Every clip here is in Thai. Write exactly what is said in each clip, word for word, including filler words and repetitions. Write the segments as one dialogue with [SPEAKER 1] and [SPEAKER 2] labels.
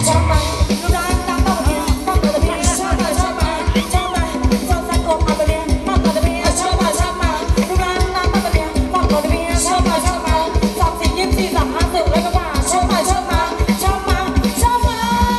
[SPEAKER 1] ชอบไหมรูปร่างตามต้องเพียงต้องตัวเพียงชอบไหมชอบไหมชอบไหมชอบสักตัวมาตัวเพียงมาตัวเพียงชอบไหมชอบไหมรูปร่างตามต้องตัวเพียงต้องตัวเพียงชอบไหมชอบไหมสามสิบยี่สิบสี่สามห้าสิบแล้วก็ว่าชอบไหมชอบไหมชอบไหมชอบไหม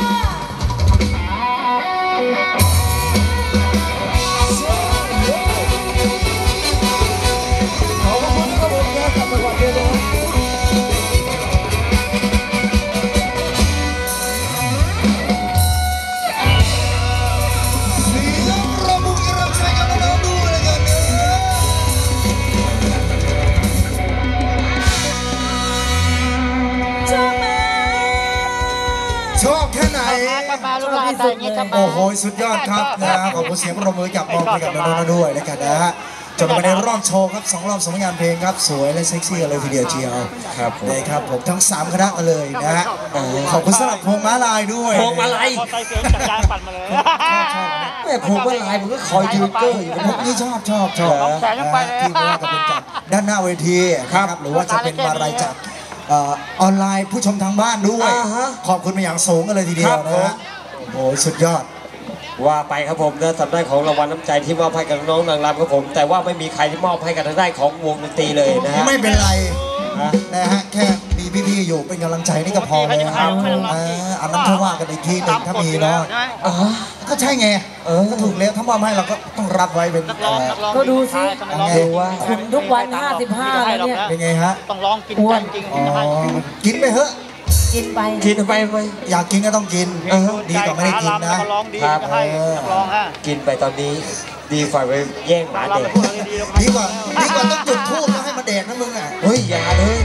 [SPEAKER 2] ชอบแค่ไหนโอ้โหสุดยอดครับนะขอบคุณเสียงปรบมือกับมองไปกับน้องๆด้วยแล้วกันนะฮะจบไปในรอบโชว์ครับสองรอบสองงานเพลงครับสวยและเซ็กซี่กันเลยทีเดียวเชียวครับนะครับผมทั้งสามคณะเลยนะฮะขอบคุณสำหรับพวงม้าลายด้วย
[SPEAKER 3] พวงม้าลาย
[SPEAKER 4] ใส่เสียงจักรยานปั่นมาเลย
[SPEAKER 2] แม่พวงม้าลายมันก็คอยยืนเกอร์อยู่พวกนี้ชอบชอบชอบที่ว่าจะเป็นจากด้านหน้าเวทีครับหรือว่าจะเป็นมาลายจากออนไลน์ผู้ชมทางบ้านด้วยขอบคุณมาอย่างสูงกันเลยทีเดียวนะฮะโอ้สุดยอด
[SPEAKER 3] ว่าไปครับผมนะทำได้ของรางวัลน้ำใจที่มอบให้กับน้องนางรำครับผมแต่ว่าไม่มีใครที่มอบให้กับทางด้านของวงดนตรีเลยนะฮะ
[SPEAKER 2] ไม่เป็นไรนะฮะแค่มีพี่ๆอยู่เป็นกำลังใจนี่ก็พอเลยครับอันนั้นถ้าว่ากันอีกทีหนึ่งถ้ามีเนาะก็ใช่ไงเออก็ถูกแล้วถ้ามอบให้เราก็ต้องรับไว้เป็น
[SPEAKER 1] ก็ดูสิดูว่าคุณทุกวันห้าสิบห้าแล้วเนี่ย
[SPEAKER 2] เป็นไงฮะ
[SPEAKER 4] ต้องลองกินกันจริง
[SPEAKER 2] กินไปเถอะ
[SPEAKER 1] กินไป
[SPEAKER 3] กินไปไป
[SPEAKER 2] อยากกินก็ต้องกินดีกว่าไม่ได้กินนะครับ
[SPEAKER 3] กินไปตอนนี้ดีกว่าไปแย่งหมาเด็ก
[SPEAKER 2] ดีกว่าดีกว่าต้องจุดธูปแล้วให้มาแดกนะมึงอ่ะ
[SPEAKER 3] เฮ้ยอย่าเลย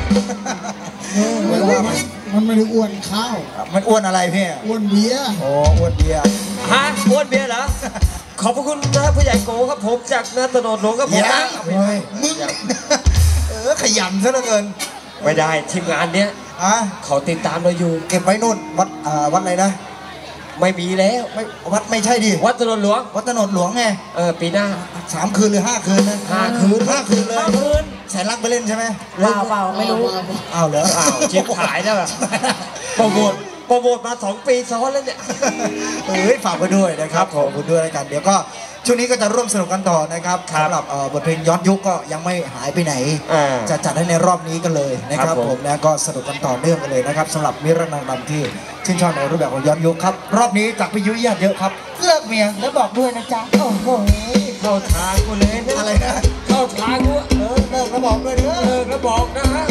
[SPEAKER 5] มันไม่ได้อ้วนข้าว
[SPEAKER 2] มันอ้วนอะไรพี่
[SPEAKER 5] อ้วนเบียร์
[SPEAKER 2] โอ้อ้วนเบียร์
[SPEAKER 3] ฮะอ้วนเบียร์เหรอขอบพระคุณนะผู้ใหญ่โกครับผมจากนัตโนดหลวงครับผม
[SPEAKER 2] มึงเออขยันซะเหลือเกิน
[SPEAKER 3] ไม่ได้ทีมงานเนี้ยเขาติดตามเราอยู่
[SPEAKER 2] เก็บไว้นู่นวัดวัดอะไรนะ
[SPEAKER 3] ไม่มีแล้ว
[SPEAKER 2] ไม่วัดไม่ใช่ดิ
[SPEAKER 3] วัดถนนหลวง
[SPEAKER 2] วัดถนนหลวงไง
[SPEAKER 3] เออปีหน้า
[SPEAKER 2] สามคืนหรือห้าคืนนะ
[SPEAKER 3] ห้าคืน
[SPEAKER 2] ห้าคืนเลยแสนรักไปเล่นใช่ไหม
[SPEAKER 1] เปล่าเปล่าไม่รู้
[SPEAKER 2] อ้าวเหรอ
[SPEAKER 3] อ้าวชิปขายแล้วแบบโปรโมทโปรโมทมาสองปีซ้อนแล้วเนี่ย
[SPEAKER 2] เอ้ยฝากไปด้วยนะครับขอบคุณด้วยกันเดี๋ยวก็ช่วงนี้ก็จะร่วมสนุกกันต่อนะครับสำหรับบทเพลงย้อนยุคก็ยังไม่หายไปไหนจะจัดให้ในรอบนี้กันเลยนะครับผมนะก็สนุกกันต่อเนื่องกันเลยนะครับสำหรับมิตรนางรำที่ชื่นชอบในรูปแบบของย้อนยุคครับรอบนี้จากพี่ยุ้ยญาติเยอะครับเลิกเมียแล้วบอกด้วยนะจ๊ะโอ้โห
[SPEAKER 3] เข้าทางกูเลย
[SPEAKER 2] อะไรนะ
[SPEAKER 3] เข้าทางกู
[SPEAKER 2] เออเลิกแล้วบอกด้วยเด้อ
[SPEAKER 3] เลิกแล้วบอกนะฮะ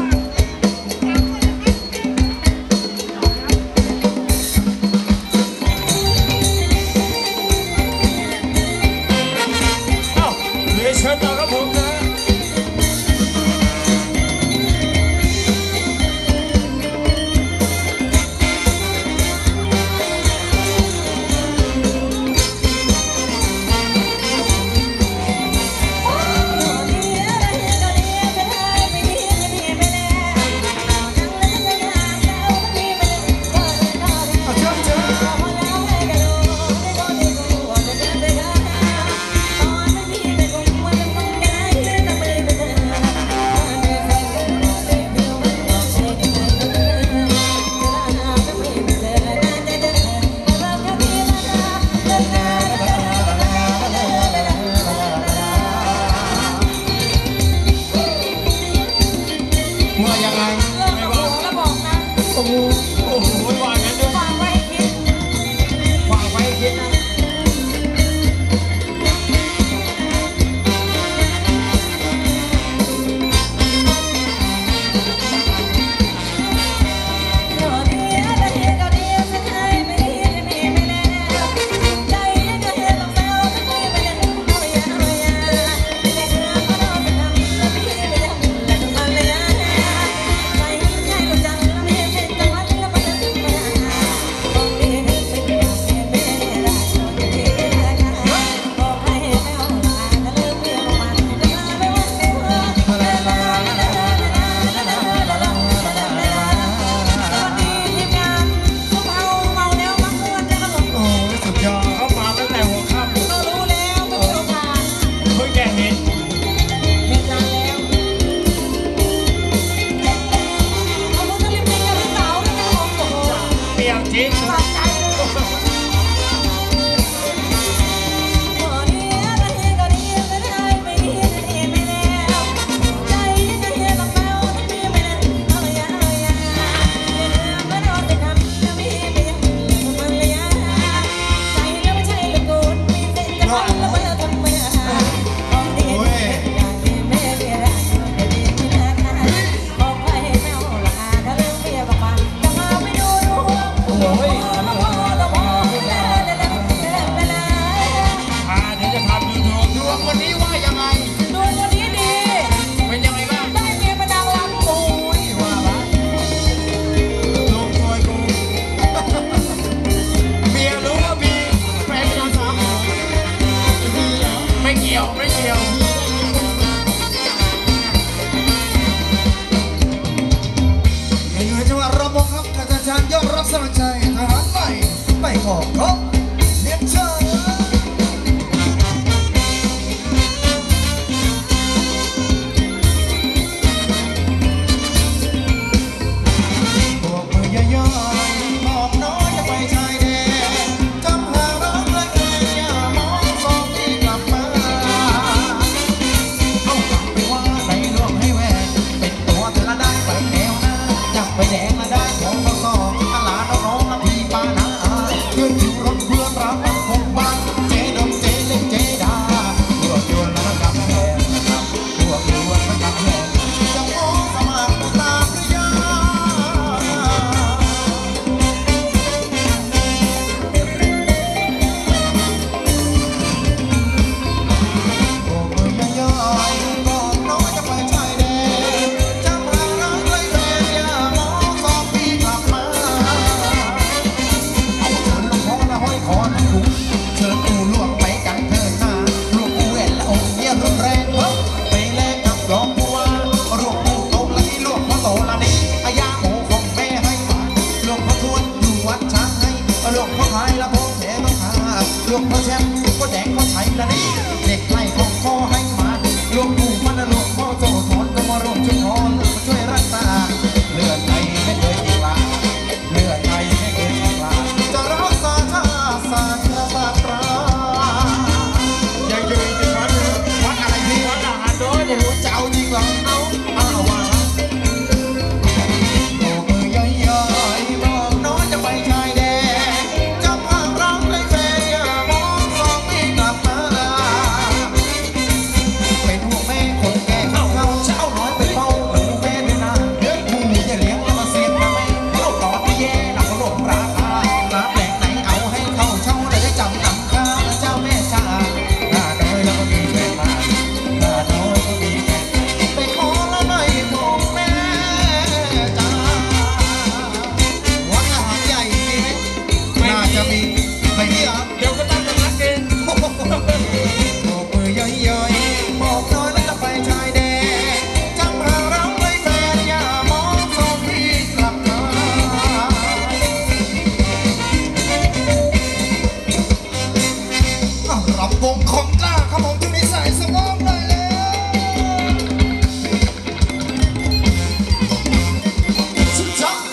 [SPEAKER 3] เชิญต่อครับผมนะ
[SPEAKER 1] เ
[SPEAKER 3] มีเอาจริง
[SPEAKER 1] สะใจเลยพอดีอะไรก็ดีไม่ได้ไม่ดีไม่แน่ใจจะเฮียกับแมวทั้งพี่ไม่ได้เอาอย่าเอาอย่าไม่รอแต่ทำจะมีไม่ยังมันเลยอ่ะใจแล้วไม่ใช่ละกูมีเส้นจะทำแล้วไม่ทำไม่หาของดีอยากให้แม่เรียนรักจะดีไม่น่าขาดบอกให้แมวละอาถ้าเรื่องเมียบอกมาจะมาไม่ดูดูโอ้ยละพอละพอละละละละละ
[SPEAKER 3] พาเดี๋ยวจะพาดูดวงดวงวันนี้ว่ายังไง
[SPEAKER 1] ดูวันนี้ดี
[SPEAKER 3] เป็นยังไงบ้าง
[SPEAKER 1] ได้เมียมาดังลำโอ้ยว่าบ้า
[SPEAKER 3] ลงซอยกูเมียรู้ว่ามีแฟนนอนสามไม่เกี่ยวไม่เกี่ยว
[SPEAKER 2] อยู่ในจังหวัดระมงครับอาจารย์ยอดรับสมัครใจทหารใหม่ไปขอครบเรียนเชิญพวกมือย่อยๆบอกน้อยจะไปชายแดนจำหารักและแก่อย่ามองสองที่กลับมาเอากลับไปว่าใส่ลวงให้แหวนเป็นตัวเธอละได้ไปแนวหน้าจับไปแดงละได้ของเราสองตลาดน้องๆละพี่ป้านาเพื่อนอยู่รถเพื่อนรับมันคงบ้านเจดมเจเล็กเจดาพวกยวนแล้วกำแพงนะครับพวกยวนแล้วกำแพงจะมองสมัครตามหรือยังพวกมือย่อยๆบอกน้อยจะไปชายแดนจำหารักเลยแฟนอย่ามองสองพี่กลับมาเอาเชิญหลวงพ่อละห้อยคอน้ำถุงเชิญปู่หลวงไปกันเถิดนาหลวงปู่แหวนและองค์เยี่ยมรุนแรงเพิ่มไปแลกกับหลวงปู่ว่าหลวงปู่โตและที่หลวงพ่อโตละนี่อายาโมของแม่ให้มาหลวงพ่อทวนอยู่วัดช้างให้หลวงพ่อพายละพงแผลต้องหาหลวงพ่อแชมป์ก็แดงพ่อไทยละนี่เด็กไล่ของพ่อให้มาหลวงปู่มันหลวงพ่อโตถอนก็มาร่วมช่วยถอนมาช่วยรักษาเลือดไทยไม่เคยกินลาเลือดไทยไม่เคยกินลาจะรักษาชาติศาสนาศาสตรายังอยู่ในวัดวัดอะไรพี่วัดอาหารโดยโอ้โหจะเอาจริงเหรอเอาเอาว่าโอ้มือย่อยๆบอกน้องจะไปชายแดนจำภาพรักเลยแฟนอย่ามองสองปีกลับมาเป็นห่วงแม่คนแก่เขาเขาเช้าน้อยไปเฝ้าหูแม่ด้วยนะเรื่องผู้อย่าเลี้ยงแล้วมาเสียบนะแม่เข้ากอดไม่แย่หนักก็หลงราคาร้านแหล่งไหนเอาให้เข้าเช่าเลยได้จำนำค่าเจ้าแม่ชาหน้าน้อยแล้วก็มีแฟนมาหน้าน้อยก็มีแฟนไปขอละไม่ถูกแม่จ้าวัดอาหารใหญ่มีไหมน่าจะมีไม่มีเหรอ
[SPEAKER 3] เดี๋ยวก็ตั้งสำนักเอง
[SPEAKER 2] บอกมือย่อยๆบอกน้อยแล้วจะไปชายแดนจำหาเราไว้แฟนอย่ามองสองพี่กลับมาอ้าวรับวงของกล้าครับผมช่วงนี้ใส่สมองหน่อยเลยสุดยอด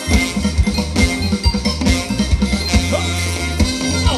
[SPEAKER 2] เอ้า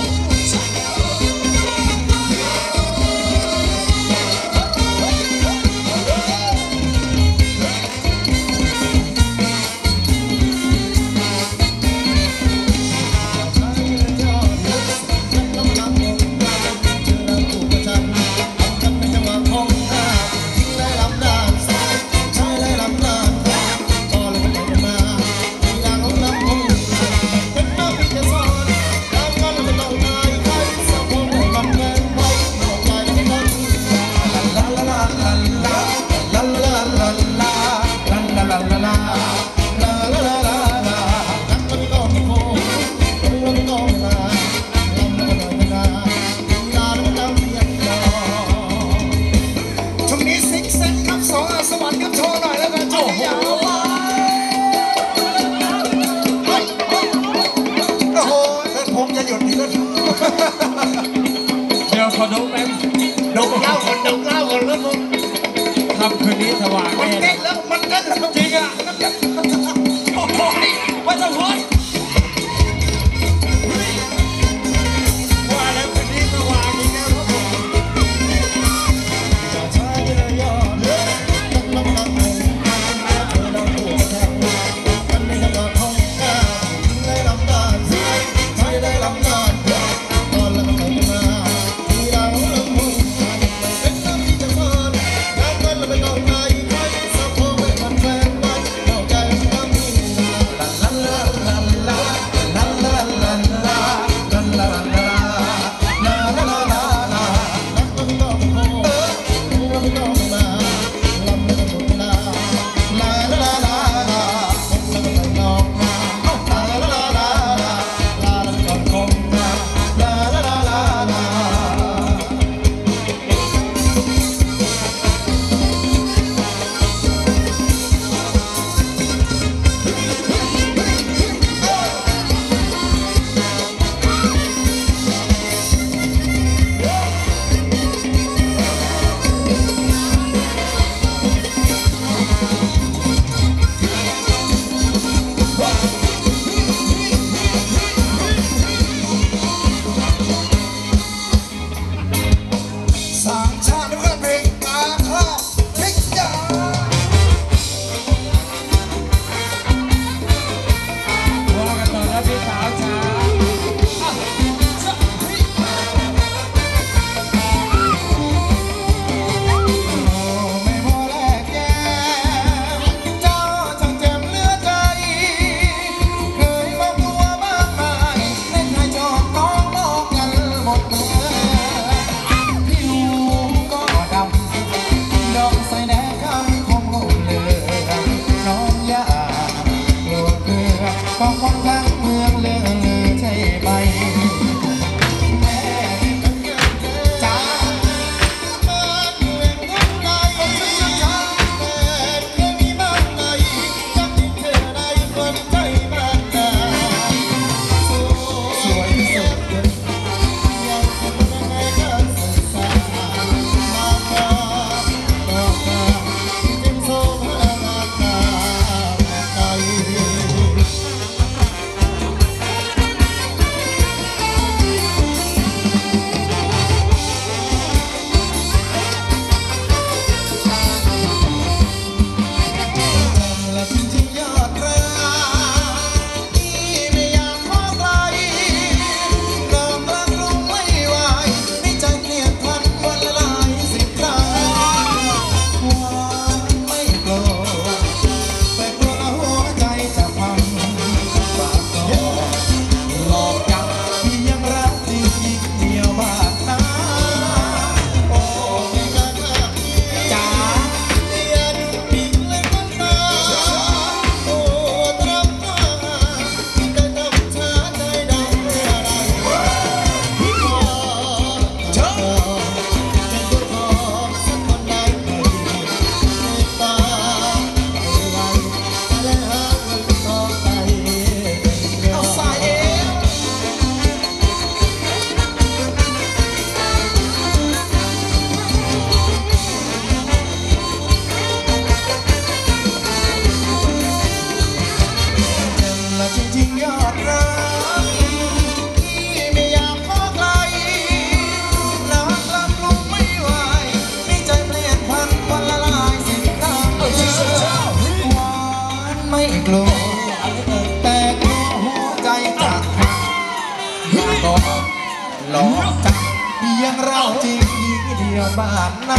[SPEAKER 3] ขอดมแป๊บดมเหล้าก่อนดมเหล้าก่อนแล้วมึงทำคืนนี้สว่างแน่มันเต้นแล้วมันเต้นแล้วจริงอ่ะโอ้โหไม่ต้องพูด
[SPEAKER 6] หลอกจังยังเราจริงยิงเดียวบ้านนา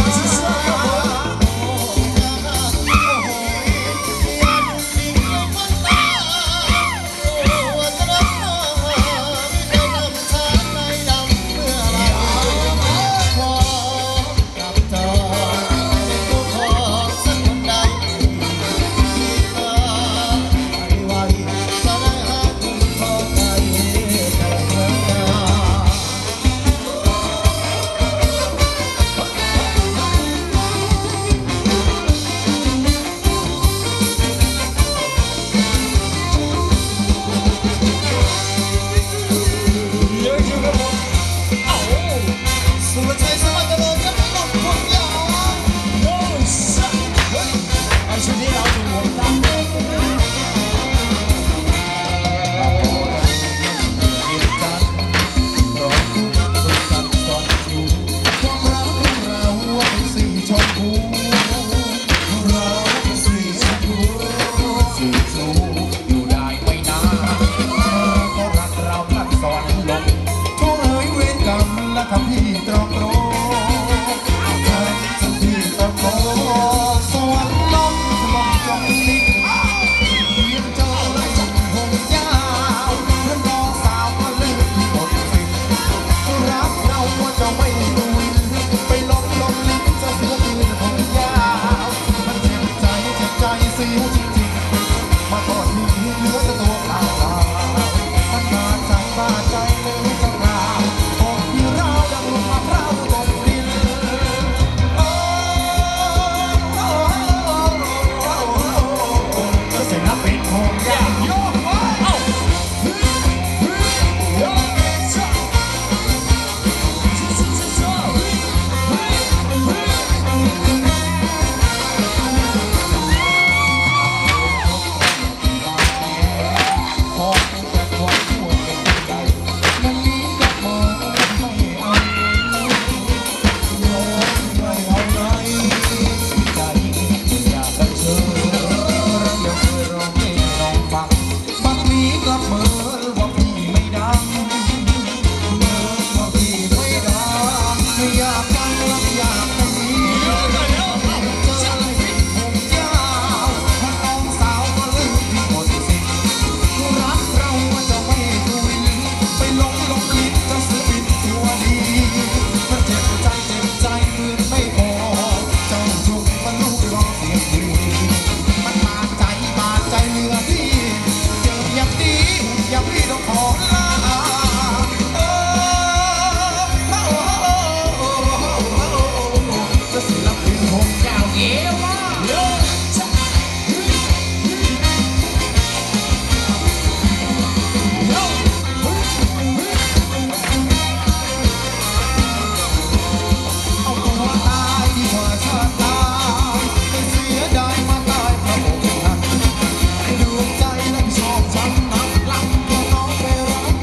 [SPEAKER 6] เ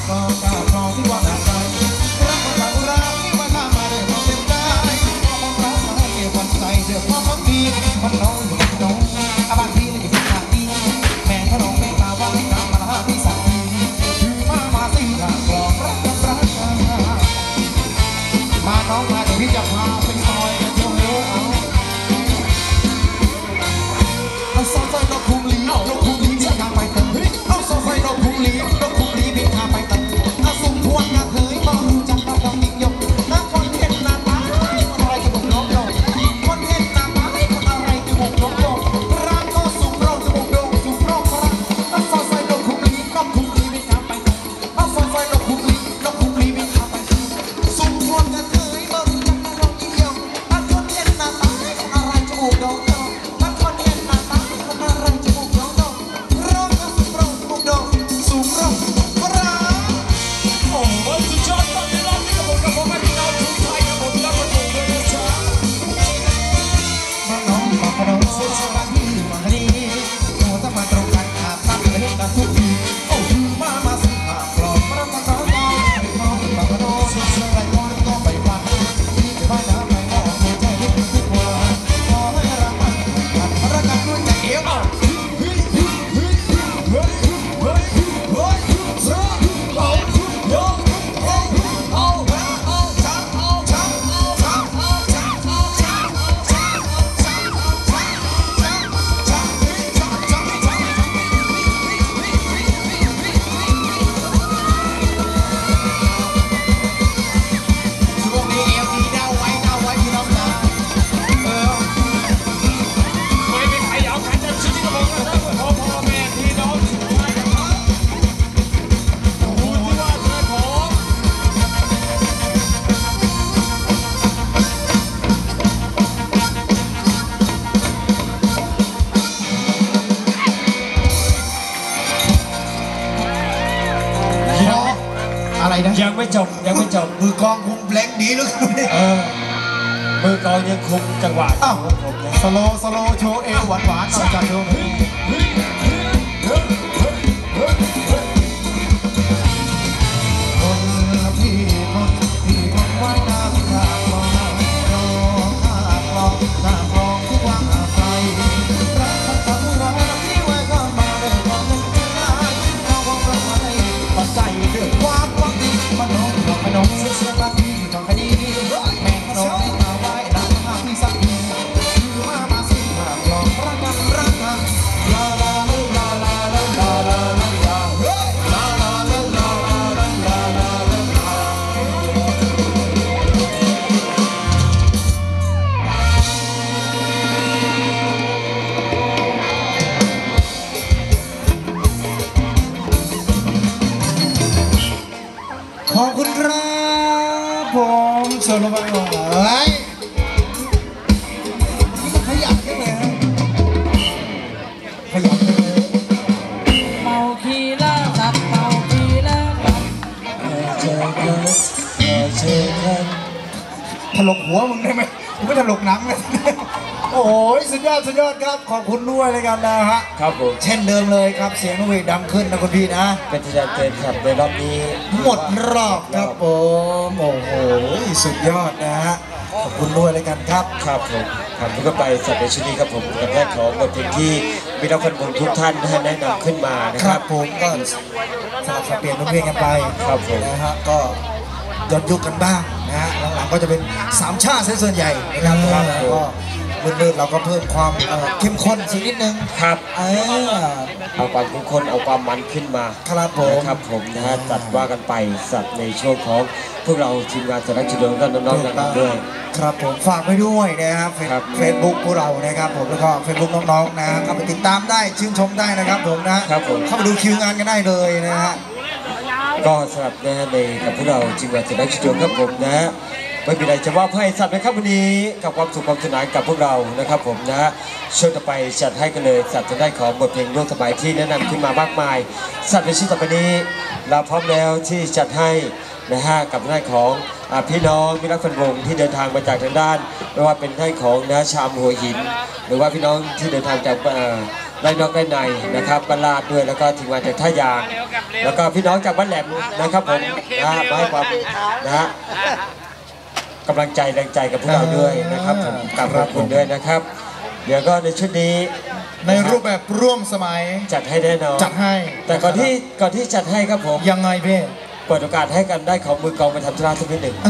[SPEAKER 6] กรองกาครองที่ว่านาใจรักมาจากรักที่ว่าข้ามาด้วยความเต็มใจมองรักมาให้วันใจเดือดความพักดีมันน้องอยู่กับน้องอาบางทีเลยอยู่ที่ทางดีแม่ขนมไม่ตาว่าให้นำมาละที่สักทีถือมามาสิกากรองรักกันรักกันมาน้องมาเดี๋ยวพี่จะพาไปซอยกันเที่ยวเร็วเอาซอยซอยเราคุมลีเราคุมลีบินทางไปเติมเอาซอยซอยเราคุมลีเราคุมลีบินทางไปเติมเอาสุ่มพวงงานเคยมองจังเราดำดิ่งยกถ้าคนเห็นหน้าตาคนอะไรจะบอกน้องโดนคนเห็นหน้าตาคนอะไรจะบอกน้องโดนรักก็สุ่มเราจะบอกโดนสุ่มเราก็รักเอาซอยซอยเราคุมลีเราคุมลีบินทางไปเติมเอาซอยซอยเราคุมลีเราคุมลีบินทางไปเติมสุ่มพวงงานเคยมองจังเราดำดิ่งยกถ้าคนเห็นหน้าตาคนอะไรจะบอกน้องโดนถ้าคนเห็นหน้าตาคนอะไรจะบอกน้องโดนรักก็สุ่มเราจะบอกโดนสุ่มเราก็รัก
[SPEAKER 3] โอ้โหสุดยอดตอนนี้รอบนี้กับผมกับผมให้พี่น้องทุกท่านกับผมรับประตูเลยนะจ๊ะ
[SPEAKER 6] มาน้องมาขนมเส้นสปาเกตตี้มาดีโอ้ถ้ามาตรงกันขาดตั้งเลยเห็นกันทุกทีโอ้คือมามาสิมากรอบมามาขอน้องน้องมาขนมเส้นสปาเกตตี้ก็ไปฟังที่จะไปน้ำไปมองหัวใจที่มีทุกวันขอให้รักมันกันรักกันด้วยใจเอ๋อเฮ้ยเฮ้ยเฮ้ยเฮ้ยเฮ้ยเฮ้ยเฮ้ยเฮ้ยโอ้โอ้โอ้โอ้โอ้ช้ำโอ้ช้ำโอ้ช้ำโอ้ช้ำโอ้ช้ำโอ้ช้ำ ช่วงนี้เอฟดีเดาไว้เดาไว้พี่น้องนะเออ
[SPEAKER 3] ไม่มีใครเอาใครจะชิ้นกับผมนะครับพ่อพ่อแม่พี่น้องทุกท่านนะครับดูที่ว่าเธอผม
[SPEAKER 6] อะไรนะ
[SPEAKER 3] ยังไม่จบยังไม่จบ
[SPEAKER 2] มือกลองคุมเพลงดีเหลือเกิน
[SPEAKER 3] เออมือกลองยังคุมจังหวะ
[SPEAKER 6] อ้าว
[SPEAKER 3] ของผมนะ
[SPEAKER 6] สโลว์สโลว์โชว์เอวหวานหวานๆหน่อยจ้ะโชว์เพลงคนพี่คนพี่คนไว้น้ำข้างคลองรอข้างคลองน้ำคลองทุกวันอาศัยรักทั้งทั้งรักที่ไว้เข้ามาเลยความเป็นง่ายเอาความรักมาให้ปัจจัยด้วยความหวังดีมันน้องบอกขนมเสียเสียบางทีทองคดีแม่ขนมที่มาไว้น้ำข้าวที่สักทีคือมามาสิมาคลองรักกันรักกันลาลาลาลาลาลาลาลาลาลาเฮ้ยลาลาลาลาลาลาลาลาลา
[SPEAKER 2] ขอบคุณครับผมโซโลบาร์เฮ้ยนี่มันขยับได้ไหมฮะขยับได้ไหม
[SPEAKER 1] เมาคีละสัตว์เมาคีละสัตว์
[SPEAKER 3] เจอกันเจอกัน
[SPEAKER 2] ถลกหัวมึงได้ไหมมึงไม่ถลกหนังเลย โอ้ยสุดยอดสุดยอดครับขอบคุณด้วยเลยกันนะฮะ
[SPEAKER 3] ครับผม
[SPEAKER 2] เช่นเดิมเลยครับเสียงนกหวีดดังขึ้นนะคุณพี่นะ
[SPEAKER 3] เป็นที่จะเตือนครับในรอบนี้
[SPEAKER 2] หมดรอบครับผมโอ้โหสุดยอดนะฮะขอบคุณด้วยเลยกันครับ
[SPEAKER 3] ครับผมครับทุกคนไปสัตว์ในชุดนี้ครับผมกับแรกของบทเพลงที่มีนักฟันบงทุกท่านแนะนำขึ้นมานะ
[SPEAKER 2] ค
[SPEAKER 3] ค
[SPEAKER 2] รั
[SPEAKER 3] รั
[SPEAKER 2] บบ ผมก็สลับสับเปลี่ยนเพลงกันไป
[SPEAKER 3] ครับผม
[SPEAKER 2] นะฮะก็ย้อนยุคกันบ้างนะฮะหลังๆก็จะเป็นสามชาติซะส่วนใหญ่นะครับ
[SPEAKER 3] ครับ
[SPEAKER 2] แล้วก็มืดๆเราก็เพิ่มความเอ่อเข้มข้นสักนิดนึง
[SPEAKER 3] ครับ
[SPEAKER 2] เออ
[SPEAKER 3] เอาความคุ้นคนเอาความมันขึ้นมา
[SPEAKER 2] ครับผม
[SPEAKER 3] นะครับผมนะฮะจัดว่ากันไปสัตว์ในช่วงของพวกเราทีมงานสารคดีดวงกันน้องๆนะครับด้วย
[SPEAKER 2] ครับผมฝากไว้ด้วยนะครับ
[SPEAKER 3] ครับ
[SPEAKER 2] เฟซบุ๊กพวกเรานะครับผมแล้วก็เฟซบุ๊กน้องๆนะเข้าไปติดตามได้ชื่นชมได้นะครับผมนะครับ
[SPEAKER 3] ผม
[SPEAKER 2] เข้าไปดูคิวงานกันได้เลยนะฮะ
[SPEAKER 3] ก็สำหรับนะฮะในกับพวกเราทีมงานสารคดีดวงครับผมนะฮะไม่มีอะไรจะว่าให้สัตว์นะครับวันนี้กับความสุขความสนานกับพวกเรานะครับผมนะฮะช่วงต่อไปจัดให้กันเลยสัตว์จะได้ของบทเพลงร่วมสมัยที่แนะนำขึ้นมามากมาย สัตว์ในชิ้นต่อไปนี้เราพร้อมแล้วที่จัดให้นะฮะกับทางด้านของอ่าพี่น้องมิตรรักแฟนวงที่เดินทางมาจากทางด้านไม่ว่าเป็นทางของนะชามหัวหิน หรือว่าพี่น้องที่เดินทางจากอ่าได้นอกได้ในนะครับบรรลาดด้วยแล้วก็ทีมงานจากท่ายางแล้วก็พี่น้องจากบ้านแหลมนะครับผมนะมาให้ความนะฮะกำลังใจแรงใจกับพวกเราด้วยนะครับผมกราบขอบคุณด้วยนะครับเดี๋ยวก็ในชุดนี้
[SPEAKER 6] ในรูปแบบร่วมสมัย
[SPEAKER 3] จัดให้แน่นอน
[SPEAKER 6] จัดให้
[SPEAKER 3] แต่ก่อนที่ก่อนที่จัดให้ครับผม
[SPEAKER 6] ยังไงเพ่
[SPEAKER 3] เปิดโอกาสให้กันได้ของมือกองไปทำธุระสักนิดหนึ่ง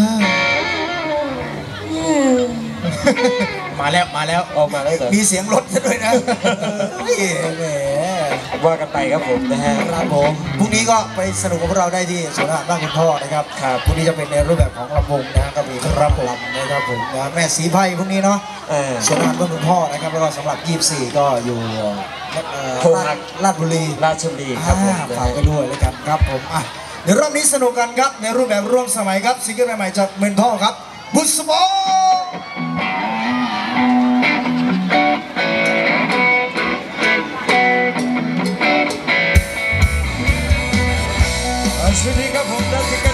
[SPEAKER 6] มาแล้วมาแล้ว
[SPEAKER 3] ออกมาแล้วเหรอ
[SPEAKER 2] มีเสียงรถด้วยนะแหม
[SPEAKER 3] ว่ากันไปครับผมนะฮะ
[SPEAKER 2] ครับผมพรุ่งนี้ก็ไปสนุกกับพวกเราได้ที่สวนอาหารบ้านคุณพ่อนะครับ
[SPEAKER 3] ครับ
[SPEAKER 2] พรุ่งนี้จะเป็นในรูปแบบของลำวงนะก็มีครับผมนะครับผมนะแม่สีไพ่พรุ่งนี้เนาะสวนอาหารบ้านคุณพ่อนะครับแล้วก็สำหรับยี่สิบสี่ก็อยู่ลาดบุรี
[SPEAKER 3] ราชบุรีครับผม
[SPEAKER 2] ฝากกันด้วยเลยกันครับผมอ่ะเดี๋ยวรอบนี้สนุกกันครับในรูปแบบร่วมสมัยครับซิงเกิลใหม่ๆจากเมนพ่อครับบุษบอ
[SPEAKER 3] ชุดนี้ครับผมได้